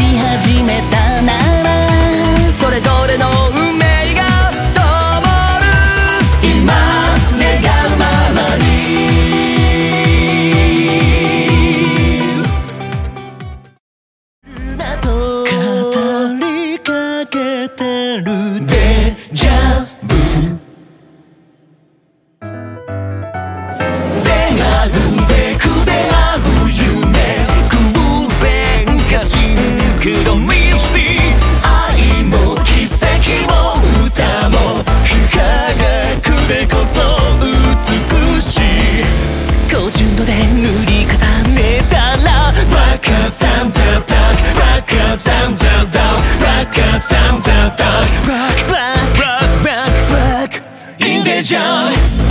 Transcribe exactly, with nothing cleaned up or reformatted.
始めたならそれぞれの運命が灯る今願うままに語りかけてるデジャブ出会うべく出会う夢偶然かシンクロニシティ愛も奇跡も歌も不可学でこそ美しい高純度で塗り重ねたら Black up down the dark Black up down the dark Black up down the dark Black black black black black in the jungle